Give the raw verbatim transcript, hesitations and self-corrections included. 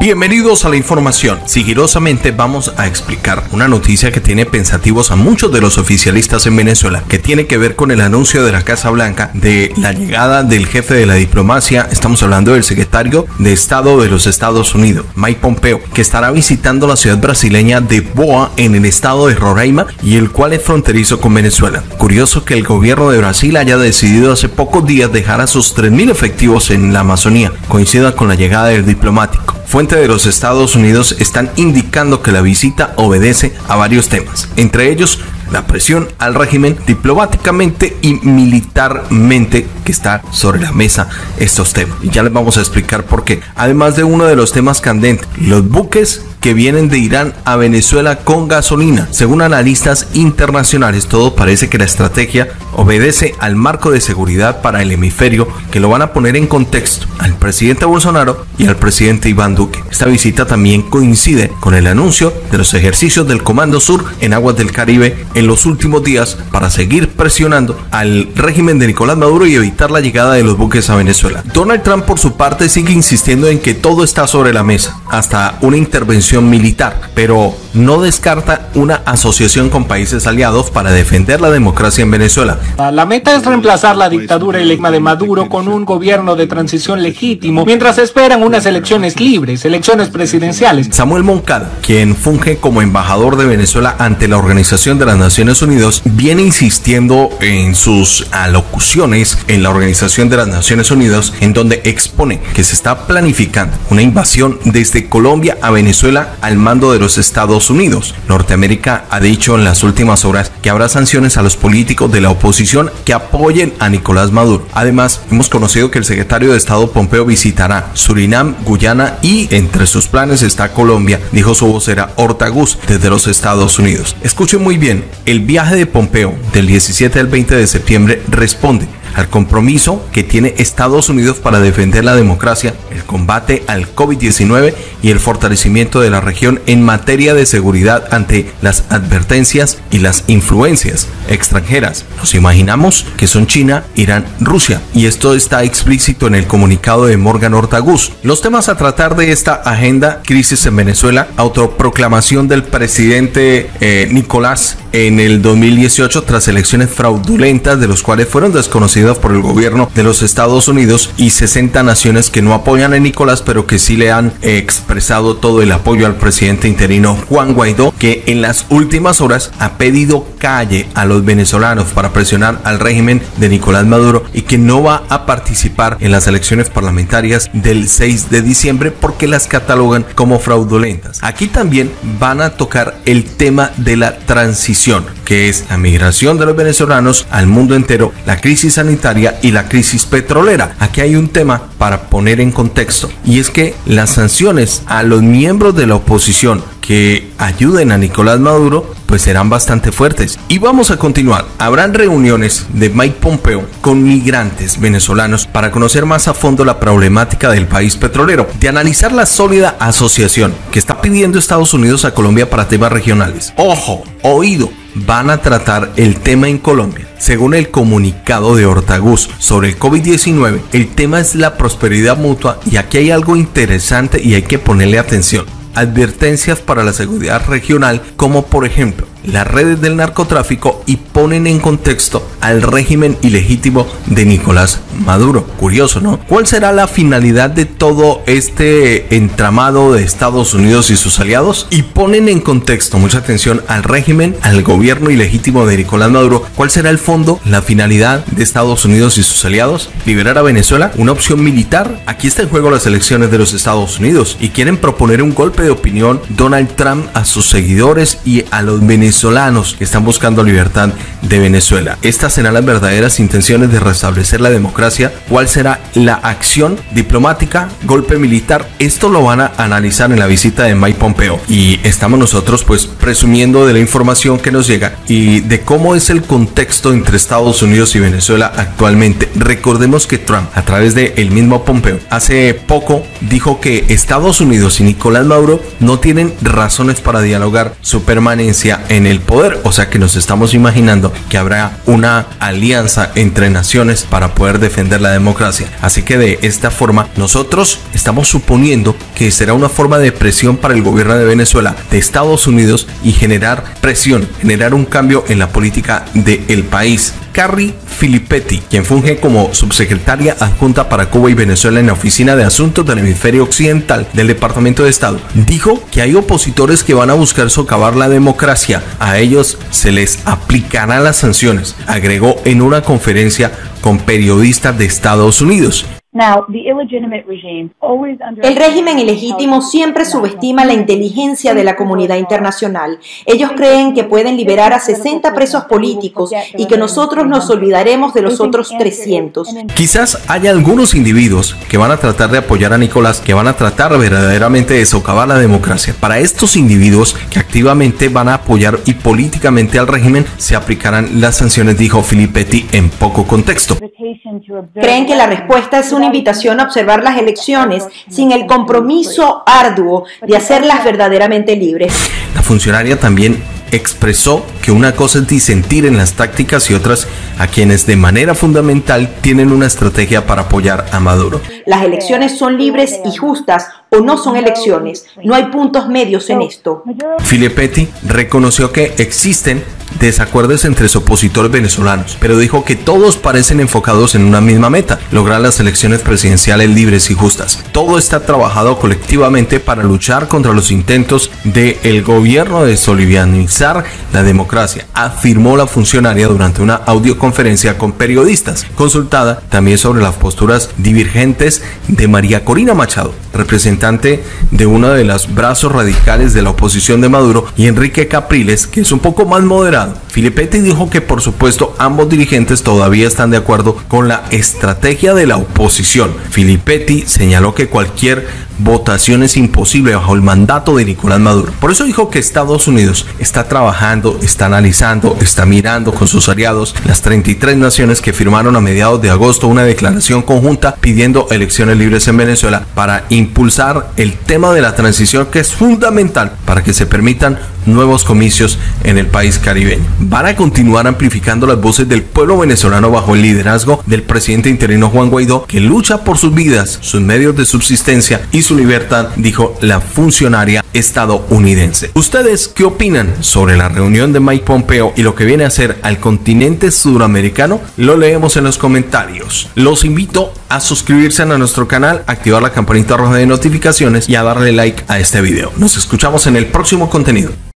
Bienvenidos a la información. Sigilosamente vamos a explicar una noticia que tiene pensativos a muchos de los oficialistas en Venezuela, que tiene que ver con el anuncio de la Casa Blanca de la llegada del jefe de la diplomacia. Estamos hablando del secretario de Estado de los Estados Unidos, Mike Pompeo, que estará visitando la ciudad brasileña de Boa en el estado de Roraima, y el cual es fronterizo con Venezuela. Curioso que el gobierno de Brasil haya decidido hace pocos días dejar a sus tres mil efectivos en la Amazonía, coincida con la llegada del diplomático. Fuentes de los Estados Unidos están indicando que la visita obedece a varios temas, entre ellos la presión al régimen diplomáticamente y militarmente que está sobre la mesa estos temas. Y ya les vamos a explicar por qué. Además de uno de los temas candentes, los buques que vienen de Irán a Venezuela con gasolina. Según analistas internacionales, todo parece que la estrategia obedece al marco de seguridad para el hemisferio, que lo van a poner en contexto al presidente Bolsonaro y al presidente Iván Duque. Esta visita también coincide con el anuncio de los ejercicios del Comando Sur en aguas del Caribe en los últimos días para seguir presionando al régimen de Nicolás Maduro y evitar la llegada de los buques a Venezuela. Donald Trump, por su parte, sigue insistiendo en que todo está sobre la mesa, hasta una intervención militar, pero no descarta una asociación con países aliados para defender la democracia en Venezuela. La meta es reemplazar la dictadura ilegítima de Maduro con un gobierno de transición legítimo, mientras esperan unas elecciones libres, elecciones presidenciales. Samuel Moncada, quien funge como embajador de Venezuela ante la Organización de las Naciones Unidas, viene insistiendo en sus alocuciones en la Organización de las Naciones Unidas, en donde expone que se está planificando una invasión desde Colombia a Venezuela al mando de los Estados Unidos. Norteamérica ha dicho en las últimas horas que habrá sanciones a los políticos de la oposición que apoyen a Nicolás Maduro. Además, hemos conocido que el secretario de Estado Pompeo visitará Surinam, Guyana y entre sus planes está Colombia, dijo su vocera Horta Gus desde los Estados Unidos. Escuchen muy bien, el viaje de Pompeo del diecisiete al veinte de septiembre responde al compromiso que tiene Estados Unidos para defender la democracia, el combate al COVID diecinueve y el fortalecimiento de la región en materia de seguridad ante las advertencias y las influencias extranjeras. Nos imaginamos que son China, Irán, Rusia, y esto está explícito en el comunicado de Morgan Ortagus. Los temas a tratar de esta agenda: crisis en Venezuela, autoproclamación del presidente eh, Nicolás en el dos mil dieciocho tras elecciones fraudulentas de los cuales fueron desconocidos por el gobierno de los Estados Unidos, y sesenta naciones que no apoyan a Nicolás pero que sí le han eh, expresado todo el apoyo al presidente interino Juan Guaidó, que en las últimas horas ha pedido calle a los venezolanos para presionar al régimen de Nicolás Maduro y que no va a participar en las elecciones parlamentarias del seis de diciembre porque las catalogan como fraudulentas. Aquí también van a tocar el tema de la transición, que es la migración de los venezolanos al mundo entero, la crisis sanitaria y la crisis petrolera. Aquí hay un tema para poner en contexto, y es que las sanciones a los miembros de la oposición que ayuden a Nicolás Maduro pues serán bastante fuertes. Y vamos a continuar. Habrán reuniones de Mike Pompeo con migrantes venezolanos para conocer más a fondo la problemática del país petrolero, de analizar la sólida asociación que está pidiendo Estados Unidos a Colombia para temas regionales. Ojo, oído, van a tratar el tema en Colombia. Según el comunicado de Horta Gus sobre el COVID diecinueve, el tema es la prosperidad mutua, y aquí hay algo interesante y hay que ponerle atención. Advertencias para la seguridad regional, como por ejemplo las redes del narcotráfico, y ponen en contexto al régimen ilegítimo de Nicolás Maduro. Curioso, ¿no? ¿Cuál será la finalidad de todo este entramado de Estados Unidos y sus aliados? Y ponen en contexto, mucha atención, al régimen, al gobierno ilegítimo de Nicolás Maduro. ¿Cuál será el fondo, la finalidad de Estados Unidos y sus aliados? ¿Liberar a Venezuela? ¿Una opción militar? Aquí está en juego las elecciones de los Estados Unidos y quieren proponer un golpe de opinión Donald Trump a sus seguidores y a los venezolanos que están buscando libertad de Venezuela. Estas serán las verdaderas intenciones de restablecer la democracia. ¿Cuál será la acción diplomática? ¿Golpe militar? Esto lo van a analizar en la visita de Mike Pompeo, y estamos nosotros pues presumiendo de la información que nos llega y de cómo es el contexto entre Estados Unidos y Venezuela actualmente. Recordemos que Trump, a través de el mismo Pompeo, hace poco dijo que Estados Unidos y Nicolás Maduro no tienen razones para dialogar su permanencia en en el poder, o sea que nos estamos imaginando que habrá una alianza entre naciones para poder defender la democracia. Así que de esta forma nosotros estamos suponiendo que será una forma de presión para el gobierno de Venezuela, de Estados Unidos, y generar presión, generar un cambio en la política del país. Carrie Filippetti, quien funge como subsecretaria adjunta para Cuba y Venezuela en la Oficina de Asuntos del Hemisferio Occidental del Departamento de Estado, dijo que hay opositores que van a buscar socavar la democracia. A ellos se les aplicarán las sanciones, agregó en una conferencia con periodistas de Estados Unidos. El régimen ilegítimo siempre subestima la inteligencia de la comunidad internacional. Ellos creen que pueden liberar a sesenta presos políticos y que nosotros nos olvidaremos de los otros trescientos. Quizás haya algunos individuos que van a tratar de apoyar a Nicolás, que van a tratar verdaderamente de socavar la democracia. Para estos individuos que activamente van a apoyar y políticamente al régimen, se aplicarán las sanciones, dijo Filippetti en poco contexto. Creen que la respuesta es una invitación a observar las elecciones sin el compromiso arduo de hacerlas verdaderamente libres. La funcionaria también expresó que una cosa es disentir en las tácticas y otras a quienes de manera fundamental tienen una estrategia para apoyar a Maduro. Las elecciones son libres y justas o no son elecciones. No hay puntos medios en esto. Filippetti reconoció que existen desacuerdos entre los opositores venezolanos, pero dijo que todos parecen enfocados en una misma meta: lograr las elecciones presidenciales libres y justas. Todo está trabajado colectivamente para luchar contra los intentos del gobierno de solivianizar la democracia, afirmó la funcionaria durante una audioconferencia con periodistas, consultada también sobre las posturas divergentes de María Corina Machado, representante de uno de los brazos radicales de la oposición de Maduro, y Enrique Capriles, que es un poco más moderado. Filippetti dijo que por supuesto ambos dirigentes todavía están de acuerdo con la estrategia de la oposición. Filippetti señaló que cualquier votación es imposible bajo el mandato de Nicolás Maduro. Por eso dijo que Estados Unidos está trabajando, está analizando, está mirando con sus aliados, las treinta y tres naciones que firmaron a mediados de agosto una declaración conjunta pidiendo elecciones libres en Venezuela para impulsar el tema de la transición, que es fundamental para que se permitan nuevos comicios en el país caribeño. Van a continuar amplificando las voces del pueblo venezolano bajo el liderazgo del presidente interino Juan Guaidó, que lucha por sus vidas, sus medios de subsistencia y su libertad, dijo la funcionaria estadounidense. ¿Ustedes qué opinan sobre la reunión de Mike Pompeo y lo que viene a hacer al continente suramericano? Lo leemos en los comentarios. Los invito a suscribirse a nuestro canal, activar la campanita roja de notificaciones y a darle like a este video. Nos escuchamos en el próximo contenido.